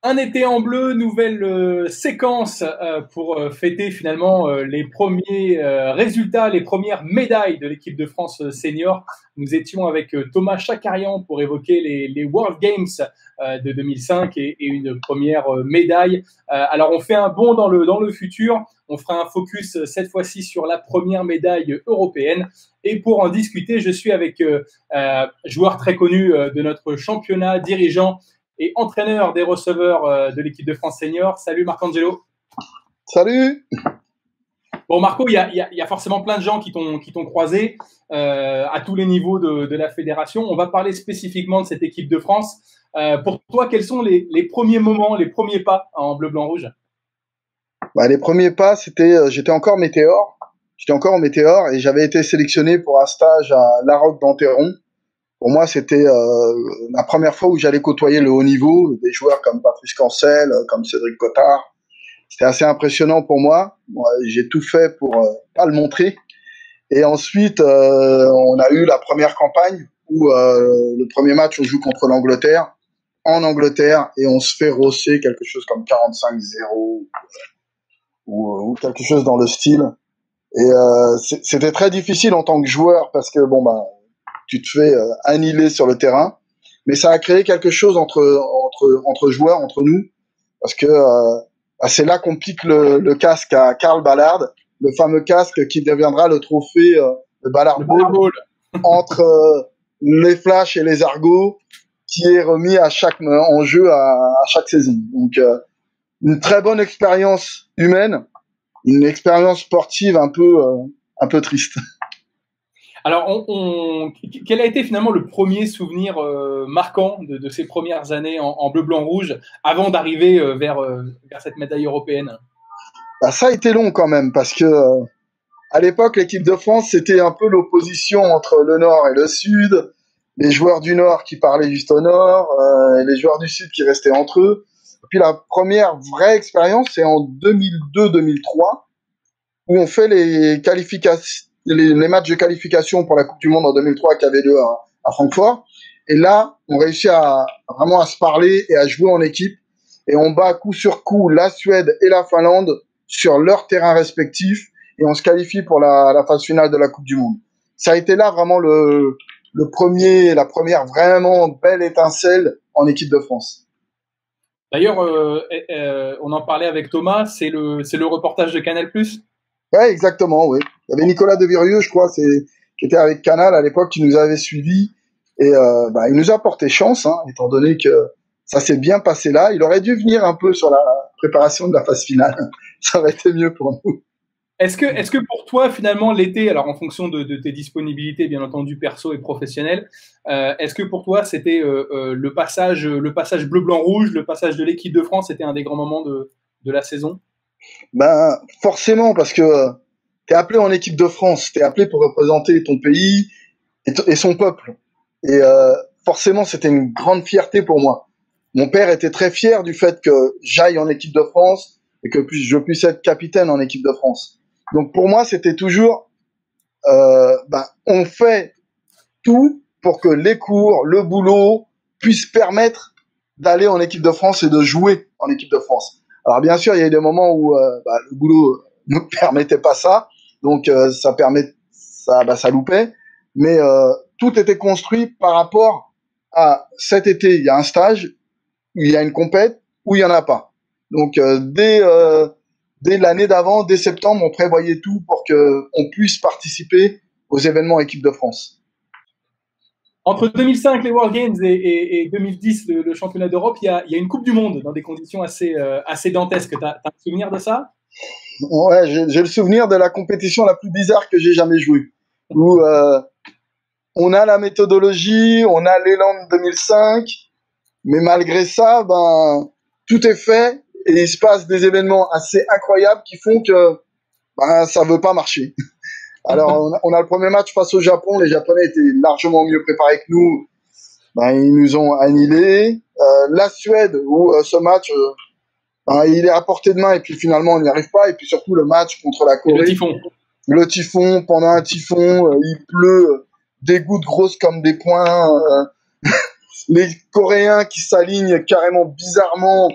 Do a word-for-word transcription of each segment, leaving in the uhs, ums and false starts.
Un été en bleu, nouvelle euh, séquence euh, pour euh, fêter finalement euh, les premiers euh, résultats, les premières médailles de l'équipe de France euh, senior. Nous étions avec euh, Thomas Chakarian pour évoquer les, les World Games euh, de deux mille cinq et, et une première euh, médaille. Euh, alors on fait un bond dans le, dans le futur, on fera un focus euh, cette fois-ci sur la première médaille européenne. Et pour en discuter, je suis avec euh, euh, joueur très connu euh, de notre championnat, dirigeant et entraîneur des receveurs euh, de l'équipe de France senior. Salut Marc-Angelo. Salut. Bon Marco, il y a, y, a, y a forcément plein de gens qui t'ont qui t'ont croisé euh, à tous les niveaux de, de la fédération. On va parler spécifiquement de cette équipe de France. Euh, pour toi, quels sont les, les premiers moments, les premiers pas en bleu, blanc, rouge? Bah, les premiers pas, c'était, euh, j'étais encore météore. J'étais encore en météore et j'avais été sélectionné pour un stage à La Roque d'Enterron. Pour moi, c'était euh, la première fois où j'allais côtoyer le haut niveau, des joueurs comme Patrice Cancel, comme Cédric Cottard. C'était assez impressionnant pour moi. Moi, j'ai tout fait pour euh, pas le montrer. Et ensuite, euh, on a eu la première campagne où euh, le premier match, on joue contre l'Angleterre, en Angleterre, et on se fait rosser quelque chose comme quarante-cinq zéro ou, ou quelque chose dans le style. Et euh, c'était très difficile en tant que joueur parce que bon bah tu te fais euh, annihiler sur le terrain, mais ça a créé quelque chose entre entre entre joueurs, entre nous, parce que euh, bah, c'est là qu'on pique le, le casque à Karl Ballard, le fameux casque qui deviendra le trophée euh, de Ballard Ball entre euh, les Flash et les Argos, qui est remis à chaque en jeu à, à chaque saison. Donc euh, une très bonne expérience humaine, une expérience sportive un peu euh, un peu triste. Alors, on, on, quel a été finalement le premier souvenir euh, marquant de, de ces premières années en, en bleu, blanc, rouge avant d'arriver euh, vers, euh, vers cette médaille européenne? Bah, ça a été long quand même parce que euh, à l'époque, l'équipe de France, c'était un peu l'opposition entre le Nord et le Sud. Les joueurs du Nord qui parlaient juste au Nord, euh, et les joueurs du Sud qui restaient entre eux. Et puis la première vraie expérience, c'est en deux mille deux deux mille trois, où on fait les qualifications, les, les matchs de qualification pour la Coupe du Monde en deux mille trois qui avaient lieu à, à Francfort. Et là, on réussit à vraiment à se parler et à jouer en équipe. Et on bat coup sur coup la Suède et la Finlande sur leur terrain respectif. Et on se qualifie pour la, la phase finale de la Coupe du Monde. Ça a été là vraiment le, le premier, la première vraiment belle étincelle en équipe de France. D'ailleurs, euh, euh, on en parlait avec Thomas, c'est le, c'est le reportage de Canal+. Ouais, exactement, oui. Il y avait Nicolas Devirieux, je crois, c'est, qui était avec Canal à l'époque, qui nous avait suivis. Et euh, bah, il nous a porté chance, hein, étant donné que ça s'est bien passé là. Il aurait dû venir un peu sur la préparation de la phase finale. Ça aurait été mieux pour nous. Est-ce que, est-ce que pour toi, finalement, l'été, alors en fonction de, de tes disponibilités, bien entendu, perso et professionnelles, euh, est-ce que pour toi, c'était euh, euh, le passage, le passage bleu-blanc-rouge, le passage de l'équipe de France, c'était un des grands moments de, de la saison? Ben, forcément, parce que euh, t'es appelé en équipe de France, t'es appelé pour représenter ton pays et, t- et son peuple. Et euh, forcément, c'était une grande fierté pour moi. Mon père était très fier du fait que j'aille en équipe de France et que puis- je puisse être capitaine en équipe de France. Donc pour moi, c'était toujours, euh, ben, on fait tout pour que les cours, le boulot puissent permettre d'aller en équipe de France et de jouer en équipe de France. Alors bien sûr, il y a eu des moments où euh, bah, le boulot ne permettait pas ça, donc euh, ça permet, ça, bah, ça loupait. Mais euh, tout était construit par rapport à cet été, il y a un stage, il y a une compète, ou il y en a pas. Donc euh, dès euh, dès l'année d'avant, dès septembre, on prévoyait tout pour que on puisse participer aux événements équipe de France. Entre deux mille cinq, les World Games, et, et, et deux mille dix, le, le championnat d'Europe, il y, a, il y a une Coupe du Monde dans des conditions assez, euh, assez dantesques. Tu as un souvenir de ça? Ouais, j'ai, j'ai le souvenir de la compétition la plus bizarre que j'ai jamais jouée. Où euh, on a la méthodologie, on a l'élan de deux mille cinq, mais malgré ça, ben tout est fait et il se passe des événements assez incroyables qui font que ben ça veut pas marcher. Alors on a, on a le premier match face au Japon, les Japonais étaient largement mieux préparés que nous, ben ils nous ont annihilés. Euh, la Suède où euh, ce match euh, ben, il est à portée de main et puis finalement on n'y arrive pas, et puis surtout le match contre la Corée. Le typhon. Le typhon, pendant un typhon, euh, il pleut, euh, des gouttes grosses comme des poings, euh, les Coréens qui s'alignent carrément bizarrement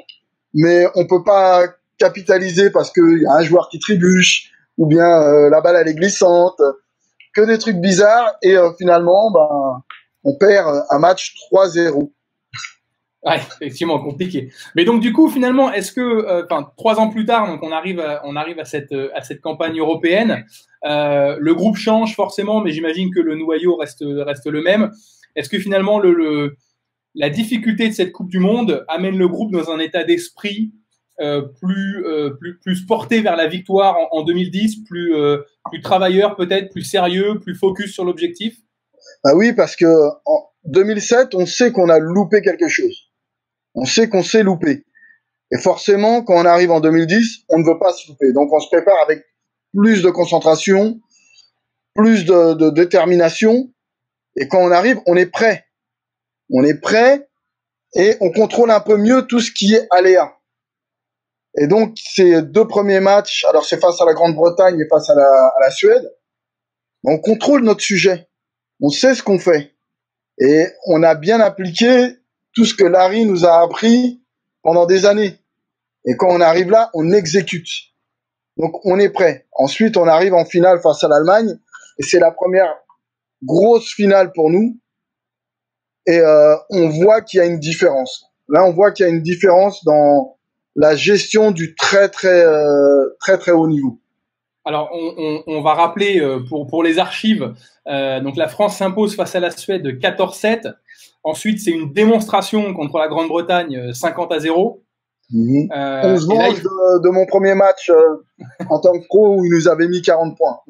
mais on peut pas capitaliser parce qu'il y a un joueur qui trébuche, ou bien euh, la balle elle est glissante, que des trucs bizarres, et euh, finalement, ben, on perd un match trois zéro. Ouais, effectivement, compliqué. Mais donc, du coup, finalement, est-ce que, enfin, euh, trois ans plus tard, donc on arrive, à, on arrive à cette, à cette campagne européenne, euh, le groupe change forcément, mais j'imagine que le noyau reste, reste le même. Est-ce que finalement, le, le, la difficulté de cette Coupe du Monde amène le groupe dans un état d'esprit euh, plus, euh, plus, plus porté vers la victoire en, en deux mille dix, plus, euh, plus travailleur peut-être, plus sérieux, plus focus sur l'objectif? Ah oui, parce que en deux mille sept, on sait qu'on a loupé quelque chose. On sait qu'on s'est loupé. Et forcément, quand on arrive en deux mille dix, on ne veut pas se louper. Donc, on se prépare avec plus de concentration, plus de, de détermination. Et quand on arrive, on est prêt. On est prêt et on contrôle un peu mieux tout ce qui est aléa. Et donc, ces deux premiers matchs, alors c'est face à la Grande-Bretagne et face à la, à la Suède, on contrôle notre sujet. On sait ce qu'on fait. Et on a bien appliqué tout ce que Larry nous a appris pendant des années. Et quand on arrive là, on exécute. Donc, on est prêt. Ensuite, on arrive en finale face à l'Allemagne. Et c'est la première grosse finale pour nous. Et euh, on voit qu'il y a une différence. Là, on voit qu'il y a une différence dans la gestion du très, très, euh, très, très haut niveau. Alors, on, on, on va rappeler euh, pour, pour les archives, euh, donc la France s'impose face à la Suède quatorze sept. Ensuite, c'est une démonstration contre la Grande-Bretagne cinquante à zéro. Mmh. Euh, on se venge il... de, de mon premier match euh, en tant que pro où il nous avait mis quarante points.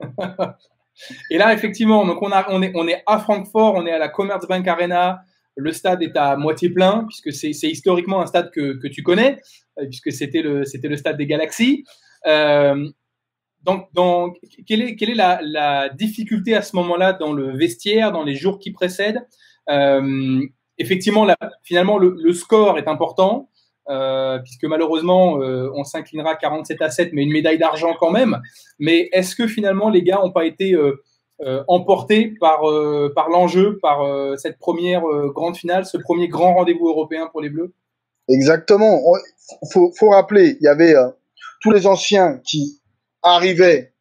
Et là, effectivement, donc on, a, on, est, on est à Francfort, on est à la Commerzbank Arena. Le stade est à moitié plein, puisque c'est, c'est historiquement un stade que, que tu connais, puisque c'était le, c'était le stade des Galaxies. Euh, donc, donc, quelle est, quelle est la, la difficulté à ce moment-là dans le vestiaire, dans les jours qui précèdent? euh, Effectivement, la, finalement, le, le score est important. Euh, puisque malheureusement euh, on s'inclinera quarante-sept à sept, mais une médaille d'argent quand même. Mais est-ce que finalement les gars n'ont pas été euh, euh, emportés par, euh, par l'enjeu, par euh, cette première euh, grande finale, ce premier grand rendez-vous européen pour les Bleus? Exactement. Il faut, faut rappeler, il y avait euh, tous les anciens qui arrivaient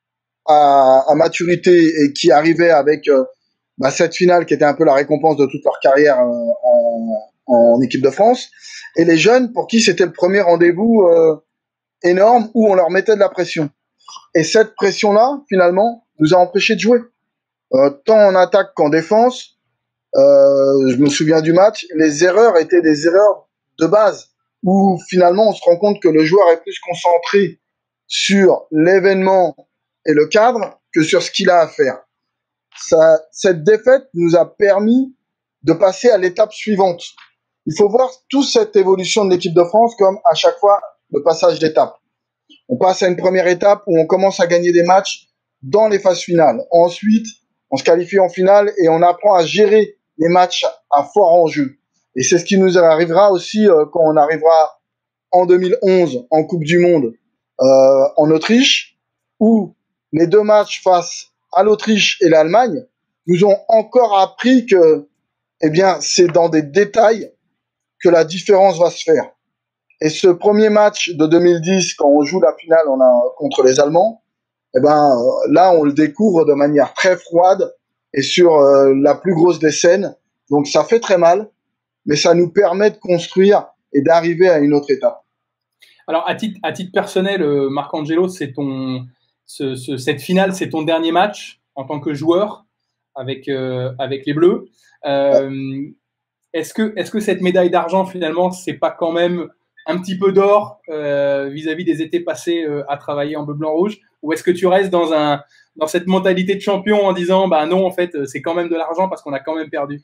à, à maturité et qui arrivaient avec euh, bah, cette finale qui était un peu la récompense de toute leur carrière euh, en, en équipe de France, et les jeunes pour qui c'était le premier rendez-vous euh, énorme où on leur mettait de la pression. Et cette pression-là, finalement, nous a empêchés de jouer. Euh, tant en attaque qu'en défense, euh, je me souviens du match, les erreurs étaient des erreurs de base, où finalement on se rend compte que le joueur est plus concentré sur l'événement et le cadre que sur ce qu'il a à faire. Ça, cette défaite nous a permis de passer à l'étape suivante. Il faut voir toute cette évolution de l'équipe de France comme à chaque fois le passage d'étape. On passe à une première étape où on commence à gagner des matchs dans les phases finales. Ensuite, on se qualifie en finale et on apprend à gérer les matchs à fort enjeu. Et c'est ce qui nous arrivera aussi euh, quand on arrivera en deux mille onze en Coupe du Monde euh, en Autriche, où les deux matchs face à l'Autriche et l'Allemagne nous ont encore appris que, eh bien, c'est dans des détails que la différence va se faire. Et ce premier match de deux mille dix, quand on joue la finale on a, contre les Allemands, eh ben, là, on le découvre de manière très froide et sur euh, la plus grosse des scènes. Donc, ça fait très mal, mais ça nous permet de construire et d'arriver à une autre étape. Alors, à titre, à titre personnel, euh, Marcangelo, c'est ton, ce, ce, cette finale, c'est ton dernier match en tant que joueur avec, euh, avec les Bleus. Euh, ouais. Est-ce que, est-ce que cette médaille d'argent, finalement, c'est pas quand même un petit peu d'or euh, vis-à-vis des étés passés euh, à travailler en bleu, blanc, rouge? Ou est-ce que tu restes dans, un, dans cette mentalité de champion en disant, bah non, en fait, c'est quand même de l'argent parce qu'on a quand même perdu?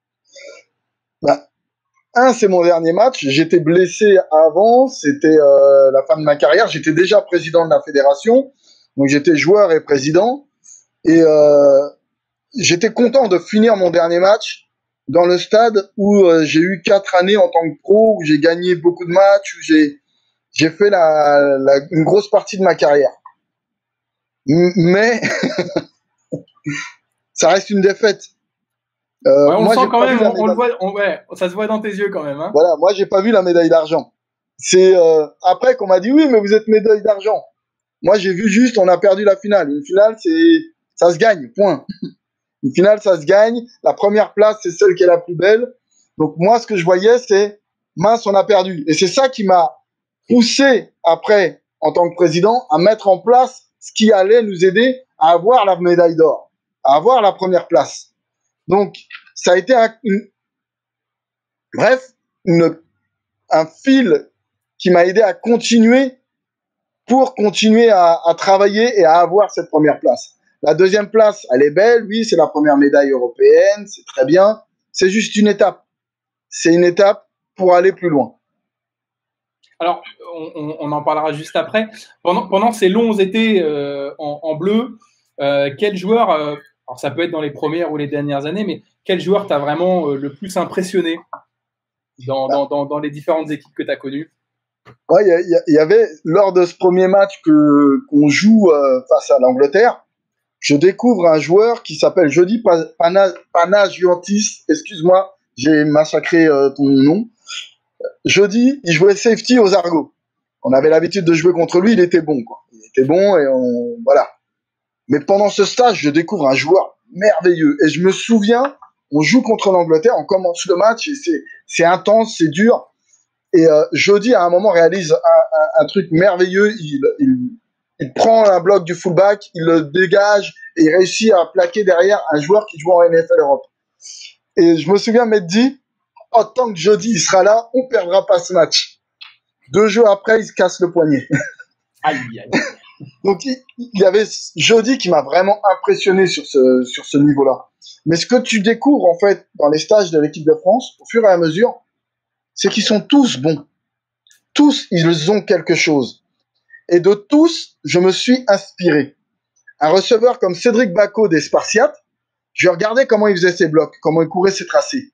Bah, un, c'est mon dernier match. J'étais blessé avant, c'était euh, la fin de ma carrière. J'étais déjà président de la fédération, donc j'étais joueur et président. Et euh, j'étais content de finir mon dernier match dans le stade où euh, j'ai eu quatre années en tant que pro, où j'ai gagné beaucoup de matchs, où j'ai j'ai fait la, la, une grosse partie de ma carrière. Mais ça reste une défaite. Euh, ouais, on moi, le sent quand même, on, on le voit, on, ouais, ça se voit dans tes yeux quand même. Hein. Voilà, moi j'ai pas vu la médaille d'argent. c'est euh, après qu'on m'a dit oui, mais vous êtes médaille d'argent. Moi, j'ai vu juste, on a perdu la finale. Une finale, c'est ça se gagne, point. Une finale, ça se gagne. La première place, c'est celle qui est la plus belle. Donc moi, ce que je voyais, c'est mince, on a perdu. Et c'est ça qui m'a poussé après, en tant que président, à mettre en place ce qui allait nous aider à avoir la médaille d'or, à avoir la première place. Donc, ça a été un, une, bref, une, un fil qui m'a aidé à continuer pour continuer à, à travailler et à avoir cette première place. La deuxième place, elle est belle, oui, c'est la première médaille européenne, c'est très bien. C'est juste une étape. C'est une étape pour aller plus loin. Alors, on, on en parlera juste après. Pendant, pendant ces longs étés euh, en, en bleu, euh, quel joueur, euh, alors ça peut être dans les premières ou les dernières années, mais quel joueur t'a vraiment euh, le plus impressionné dans, dans, dans, dans les différentes équipes que tu as connues? Ouais, il y, y, y avait, lors de ce premier match que qu'on joue euh, face à l'Angleterre, je découvre un joueur qui s'appelle Jody Panagiantis. Excuse-moi, j'ai massacré euh, ton nom. Jody, il jouait safety aux Argos. On avait l'habitude de jouer contre lui, il était bon, quoi. Il était bon et on, voilà. Mais pendant ce stage, je découvre un joueur merveilleux. Et je me souviens, on joue contre l'Angleterre, on commence le match et c'est, c'est intense, c'est dur. Et euh, Jody, à un moment, réalise un, un, un truc merveilleux. Il, il, il prend un bloc du fullback, il le dégage et il réussit à plaquer derrière un joueur qui joue en N F L Europe. Et je me souviens m'être dit, oh, tant que Jody il sera là, on perdra pas ce match. Deux jeux après, il se casse le poignet. Aïe, aïe. Donc, il, il y avait Jody qui m'a vraiment impressionné sur ce, sur ce niveau-là. Mais ce que tu découvres, en fait, dans les stages de l'équipe de France, au fur et à mesure, c'est qu'ils sont tous bons. Tous, ils ont quelque chose. Et de tous, je me suis inspiré. Un receveur comme Cédric Bacot des Spartiates, je regardais comment il faisait ses blocs, comment il courait ses tracés.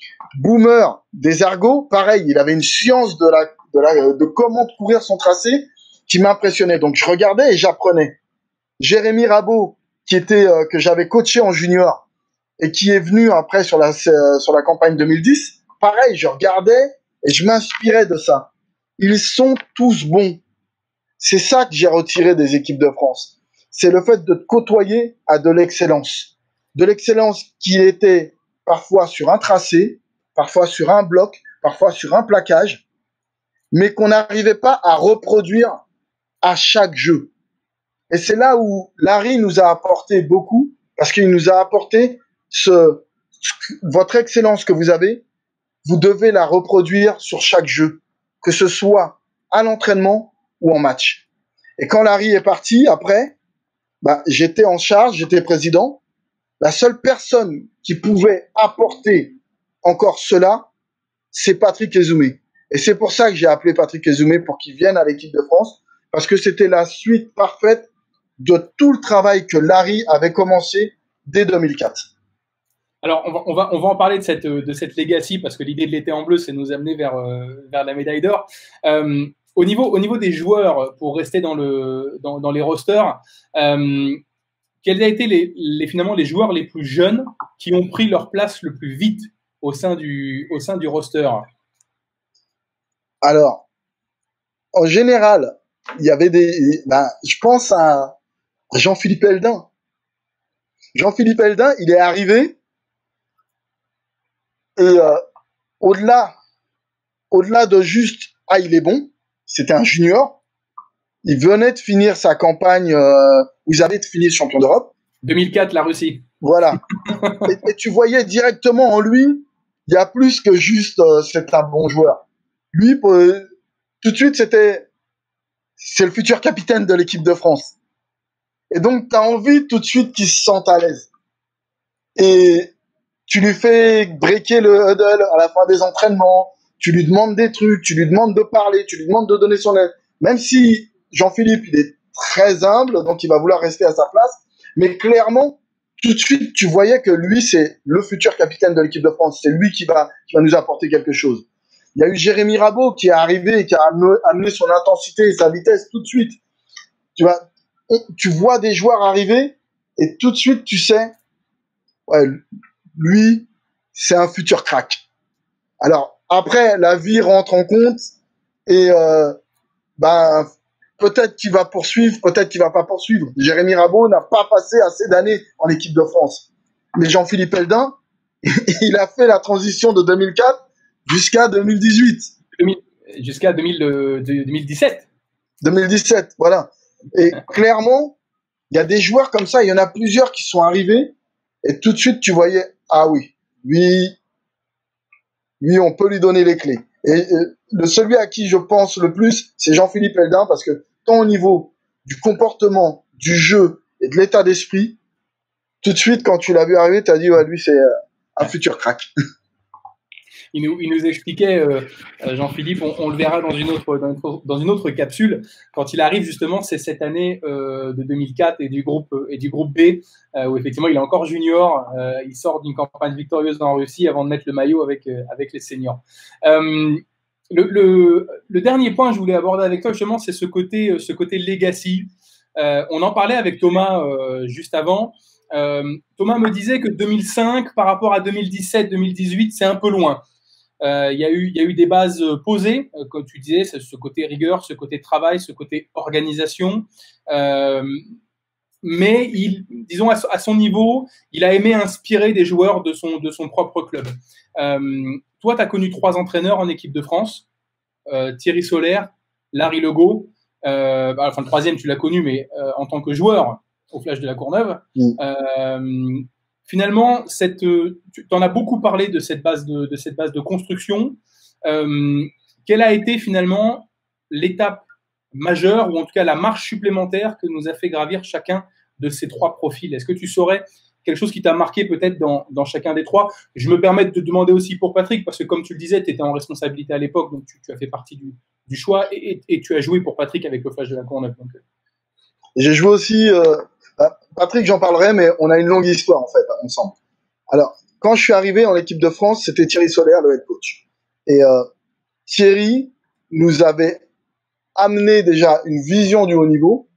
Boomer des Argos, pareil, il avait une science de, la, de, la, de comment courir son tracé qui m'impressionnait. Donc je regardais et j'apprenais. Jérémy Rabault, qui était, euh, que j'avais coaché en junior et qui est venu après sur la, euh, sur la campagne deux mille dix, pareil, je regardais et je m'inspirais de ça. Ils sont tous bons. C'est ça que j'ai retiré des équipes de France. C'est le fait de te côtoyer à de l'excellence. De l'excellence qui était parfois sur un tracé, parfois sur un bloc, parfois sur un plaquage, mais qu'on n'arrivait pas à reproduire à chaque jeu. Et c'est là où Larry nous a apporté beaucoup, parce qu'il nous a apporté ce, votre excellence que vous avez, vous devez la reproduire sur chaque jeu, que ce soit à l'entraînement ou en match. Et quand Larry est parti, après, bah, j'étais en charge, j'étais président. La seule personne qui pouvait apporter encore cela, c'est Patrick Ezoumé. Et c'est pour ça que j'ai appelé Patrick Ezoumé pour qu'il vienne à l'équipe de France, parce que c'était la suite parfaite de tout le travail que Larry avait commencé dès deux mille quatre. Alors, on va, on va, on va en parler de cette, de cette legacy, parce que l'idée de l'été en bleu, c'est de nous amener vers, euh, vers la médaille d'or. Euh, au, niveau, au niveau des joueurs, pour rester dans, le, dans, dans les rosters, euh, quels ont été les, les, finalement les joueurs les plus jeunes qui ont pris leur place le plus vite au sein du, au sein du roster? Alors, en général, il y avait des... Ben, je pense à Jean-Philippe Eldin. Jean-Philippe Eldin, il est arrivé et euh, au-delà, au-delà de juste « Ah, il est bon », c'était un junior, il venait de finir sa campagne euh, où ils avaient fini champion d'Europe. deux mille quatre, la Russie. Voilà. et, et tu voyais directement en lui, il y a plus que juste euh, c'est un bon joueur. Lui, pour, euh, tout de suite, c'était c'est le futur capitaine de l'équipe de France. Et donc, tu as envie tout de suite qu'il se sente à l'aise. Et tu lui fais breaker le huddle à la fin des entraînements, tu lui demandes des trucs, tu lui demandes de parler, tu lui demandes de donner son aide. Même si Jean-Philippe, il est très humble, donc il va vouloir rester à sa place, mais clairement, tout de suite, tu voyais que lui, c'est le futur capitaine de l'équipe de France. C'est lui qui va, qui va nous apporter quelque chose. Il y a eu Jérémy Rabault qui est arrivé et qui a amené son intensité et sa vitesse tout de suite. Tu vois, tu vois des joueurs arriver et tout de suite, tu sais, ouais, lui, c'est un futur crack. Alors, après, la vie rentre en compte Et euh, ben, peut-être qu'il va poursuivre, peut-être qu'il va pas poursuivre. Jérémy Rabault n'a pas passé assez d'années en équipe de France. Mais Jean-Philippe Heldin, il a fait la transition de deux mille quatre jusqu'à deux mille dix-huit. Jusqu'à deux mille dix-sept. deux mille dix-sept, voilà. Et clairement, il y a des joueurs comme ça, il y en a plusieurs qui sont arrivés, et tout de suite, tu voyais, ah oui, lui, lui, on peut lui donner les clés. Et, et le celui à qui je pense le plus, c'est Jean-Philippe Heldin, parce que tant au niveau du comportement, du jeu et de l'état d'esprit, tout de suite, quand tu l'as vu arriver, tu as dit, ouais, lui, c'est un futur crack. Il nous, il nous expliquait, euh, Jean-Philippe, on, on le verra dans une, autre, dans, une autre, dans une autre capsule, quand il arrive justement, c'est cette année euh, de deux mille quatre et du groupe, et du groupe B, euh, où effectivement il est encore junior, euh, il sort d'une campagne victorieuse en Russie avant de mettre le maillot avec, euh, avec les seniors. Euh, le, le, le dernier point que je voulais aborder avec toi justement, c'est ce côté, ce côté legacy. Euh, on en parlait avec Thomas euh, juste avant. Euh, Thomas me disait que deux mille cinq par rapport à deux mille dix-sept, deux mille dix-huit, c'est un peu loin. Il euh, y, y a eu des bases posées, euh, comme tu disais, ce côté rigueur, ce côté travail, ce côté organisation. Euh, mais il, disons, à, à son niveau, il a aimé inspirer des joueurs de son, de son propre club. Euh, toi, tu as connu trois entraîneurs en équipe de France, euh, Thierry Solaire, Larry Legault. Euh, bah, enfin, le troisième, tu l'as connu, mais euh, en tant que joueur au Flash de la Courneuve. Mm. Euh, Finalement, cette, tu en as beaucoup parlé de cette base de, de, cette base de construction. Euh, quelle a été finalement l'étape majeure, ou en tout cas la marche supplémentaire que nous a fait gravir chacun de ces trois profils? Est-ce que tu saurais quelque chose qui t'a marqué peut-être dans, dans chacun des trois? Je me permets de te demander aussi pour Patrick, parce que comme tu le disais, tu étais en responsabilité à l'époque, donc tu, tu as fait partie du, du choix, et, et, et tu as joué pour Patrick avec le Flash de la Courneuve. Donc... J'ai joué aussi... Euh... Patrick, j'en parlerai, mais on a une longue histoire, en fait, ensemble. Alors, quand je suis arrivé en équipe de France, c'était Thierry Solaire, le head coach. Et euh, Thierry nous avait amené déjà une vision du haut niveau.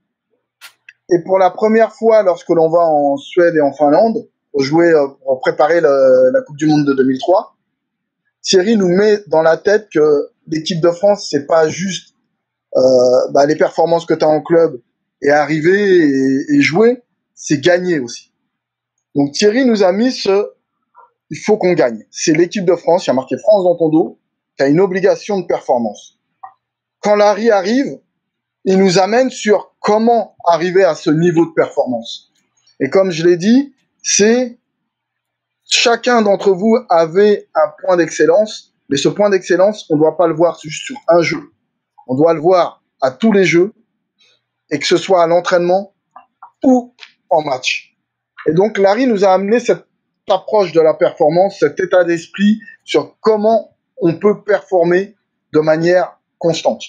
Et pour la première fois, lorsque l'on va en Suède et en Finlande, pour jouer, euh, pour préparer le, la Coupe du Monde de deux mille trois, Thierry nous met dans la tête que l'équipe de France, c'est pas juste euh, bah, les performances que tu as en club, et arriver et, et jouer, c'est gagner aussi. Donc Thierry nous a mis ce, il faut qu'on gagne. C'est l'équipe de France, il y a marqué France dans ton dos, tu as une obligation de performance. Quand Larry arrive, il nous amène sur comment arriver à ce niveau de performance. Et comme je l'ai dit, c'est chacun d'entre vous avait un point d'excellence, mais ce point d'excellence, on ne doit pas le voir juste sur un jeu. On doit le voir à tous les jeux, et que ce soit à l'entraînement ou en match. Et donc, Larry nous a amené cette approche de la performance, cet état d'esprit sur comment on peut performer de manière constante.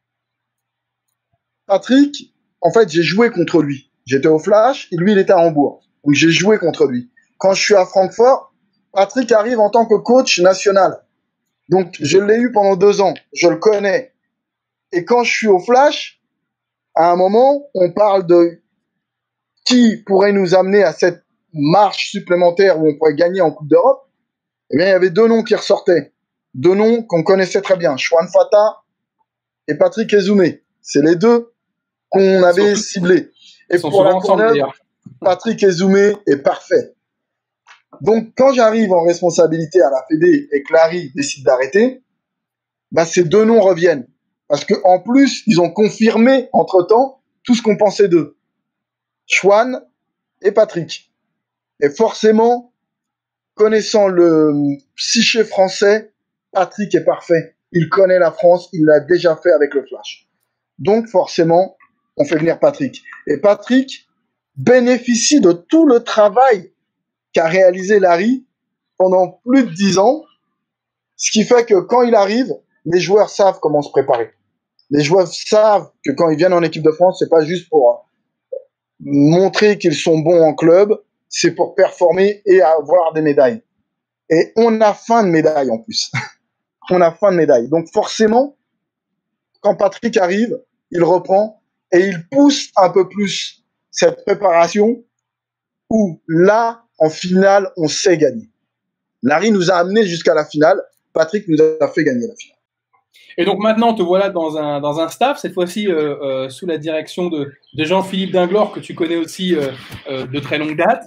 Patrick, en fait, j'ai joué contre lui. J'étais au Flash et lui, il était à Hambourg. Donc, j'ai joué contre lui. Quand je suis à Francfort, Patrick arrive en tant que coach national. Donc, je l'ai eu pendant deux ans. Je le connais. Et quand je suis au Flash, à un moment, on parle de qui pourrait nous amener à cette marche supplémentaire où on pourrait gagner en Coupe d'Europe. Eh bien, il y avait deux noms qui ressortaient. Deux noms qu'on connaissait très bien. Chouane Fata et Patrick Ezoumé. C'est les deux qu'on avait sont, ciblés. Et pour la Courneuve, Patrick Ezoumé est parfait. Donc, quand j'arrive en responsabilité à la Fédé et que Larry décide d'arrêter, bah, ces deux noms reviennent. Parce qu'en plus, ils ont confirmé, entre-temps, tout ce qu'on pensait d'eux. Chouane et Patrick. Et forcément, connaissant le psyché français, Patrick est parfait. Il connaît la France, il l'a déjà fait avec le Flash. Donc, forcément, on fait venir Patrick. Et Patrick bénéficie de tout le travail qu'a réalisé Larry pendant plus de dix ans, ce qui fait que quand il arrive, les joueurs savent comment se préparer. Les joueurs savent que quand ils viennent en équipe de France, c'est pas juste pour montrer qu'ils sont bons en club, c'est pour performer et avoir des médailles. Et on a faim de médailles en plus. On a faim de médailles. Donc forcément, quand Patrick arrive, il reprend et il pousse un peu plus cette préparation où là, en finale, on sait gagner. Larry nous a amenés jusqu'à la finale. Patrick nous a fait gagner la finale. Et donc maintenant, te voilà dans un, dans un staff, cette fois-ci euh, euh, sous la direction de, de Jean-Philippe Dinglor, que tu connais aussi euh, euh, de très longue date,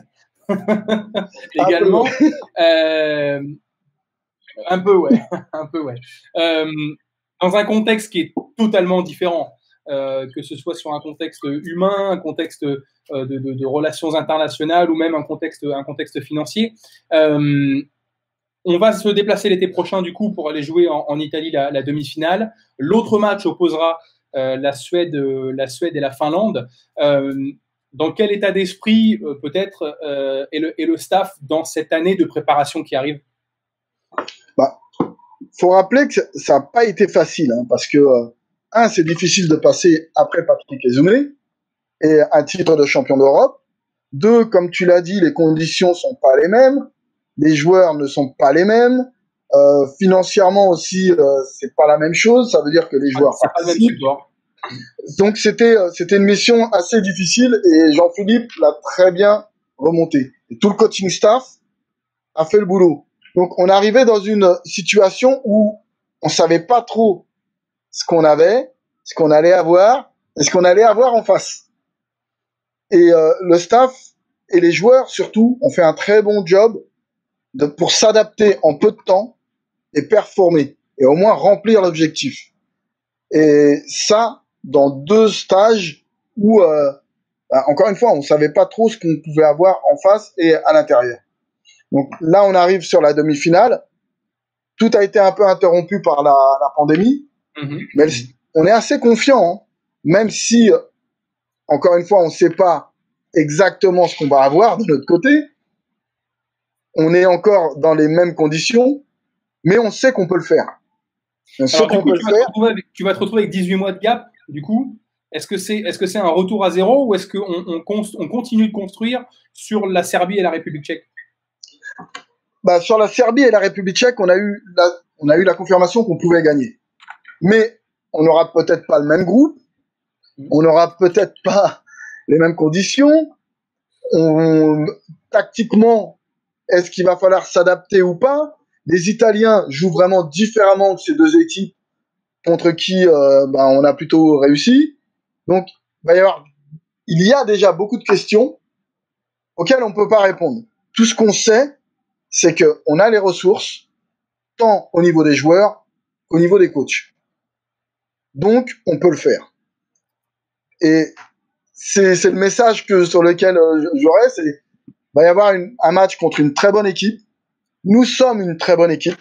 également. Euh, un peu, ouais. un peu, ouais. Euh, dans un contexte qui est totalement différent, euh, que ce soit sur un contexte humain, un contexte euh, de, de, de relations internationales ou même un contexte, un contexte financier. Euh, On va se déplacer l'été prochain, du coup, pour aller jouer en, en Italie la, la demi-finale. L'autre match opposera euh, la Suède, euh, la Suède et la Finlande. Euh, dans quel état d'esprit, euh, peut-être, euh, est, le, est le staff dans cette année de préparation qui arrive? Bah, faut rappeler que ça n'a pas été facile, hein, parce que, euh, un, c'est difficile de passer après Patrick Ezoumé et un titre de champion d'Europe. Deux, comme tu l'as dit, les conditions sont pas les mêmes. Les joueurs ne sont pas les mêmes. Euh, financièrement aussi, euh, c'est pas la même chose. Ça veut dire que les joueurs c'est participent. Pas le même Donc c'était euh, c'était une mission assez difficile et Jean-Philippe l'a très bien remonté. Et tout le coaching staff a fait le boulot. Donc on arrivait dans une situation où on savait pas trop ce qu'on avait, ce qu'on allait avoir et ce qu'on allait avoir en face. Et euh, le staff et les joueurs surtout ont fait un très bon job de, pour s'adapter en peu de temps et performer, et au moins remplir l'objectif. Et ça, dans deux stages où, euh, bah, encore une fois, on savait pas trop ce qu'on pouvait avoir en face et à l'intérieur. Donc là, on arrive sur la demi-finale. Tout a été un peu interrompu par la, la pandémie, mm-hmm. mais on est assez confiant, hein, même si, encore une fois, on ne sait pas exactement ce qu'on va avoir de notre côté. On est encore dans les mêmes conditions, mais on sait qu'on peut le faire. On sait Alors, qu'on du coup, peut tu, le vas faire. Te avec, tu vas te retrouver avec dix-huit mois de gap, du coup. Est-ce que c'est est-ce que c'est un retour à zéro ou est-ce qu'on on, on continue de construire sur la Serbie et la République tchèque? Bah, sur la Serbie et la République tchèque, on a eu la, on a eu la confirmation qu'on pouvait gagner. Mais on n'aura peut-être pas le même groupe, on n'aura peut-être pas les mêmes conditions. On, tactiquement, est-ce qu'il va falloir s'adapter ou pas? Les Italiens jouent vraiment différemment que ces deux équipes contre qui euh, bah, on a plutôt réussi. Donc, il va y avoir, il y a déjà beaucoup de questions auxquelles on ne peut pas répondre. Tout ce qu'on sait, c'est qu'on a les ressources, tant au niveau des joueurs qu'au niveau des coachs. Donc, on peut le faire. Et c'est, c'est le message que, sur lequel euh, j'aurais, c'est qu'il va y avoir une, un match contre une très bonne équipe. Nous sommes une très bonne équipe.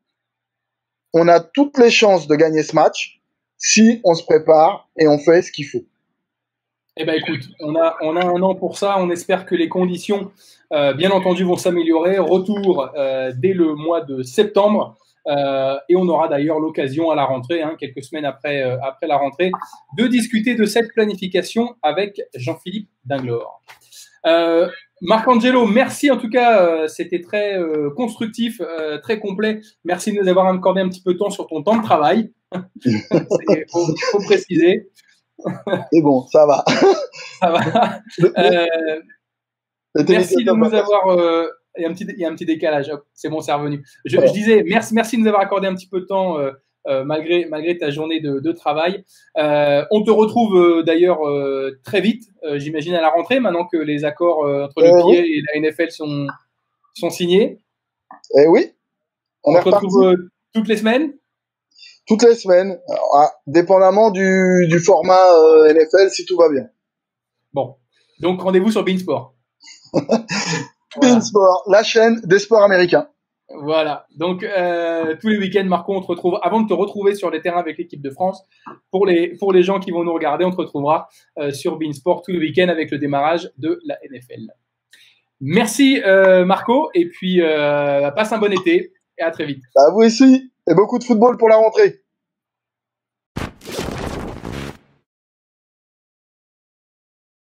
On a toutes les chances de gagner ce match si on se prépare et on fait ce qu'il faut. Eh ben écoute, on a, on a un an pour ça. On espère que les conditions, euh, bien entendu, vont s'améliorer. Retour euh, dès le mois de septembre. Euh, et on aura d'ailleurs l'occasion à la rentrée, hein, quelques semaines après, euh, après la rentrée, de discuter de cette planification avec Jean-Philippe Dinglor. Euh, Marc-Angelo, merci en tout cas, euh, c'était très euh, constructif, euh, très complet. Merci de nous avoir accordé un petit peu de temps sur ton temps de travail. Il faut, faut préciser. Et bon, ça va. Ça va. Euh, merci de nous avoir. Euh, il, y a un petit, il y a un petit décalage. Hop, c'est bon, c'est revenu. Je, ouais. je disais merci, merci de nous avoir accordé un petit peu de temps euh, euh, malgré, malgré ta journée de, de travail. Euh, on te retrouve euh, d'ailleurs euh, très vite, euh, j'imagine à la rentrée, maintenant que les accords euh, entre le euh, P I A oui. et la N F L sont, sont signés. Eh oui. On, on te retrouve euh, toutes les semaines. Toutes les semaines, alors, dépendamment du, du format euh, N F L, si tout va bien. Bon, donc rendez-vous sur Beansport. Voilà. Beansport, la chaîne des sports américains. Voilà, donc euh, tous les week-ends, Marco, on te retrouve, avant de te retrouver sur les terrains avec l'équipe de France, pour les, pour les gens qui vont nous regarder, on te retrouvera euh, sur Beansport tous les week-ends avec le démarrage de la N F L. Merci euh, Marco, et puis euh, passe un bon été, et à très vite. À vous aussi, et beaucoup de football pour la rentrée.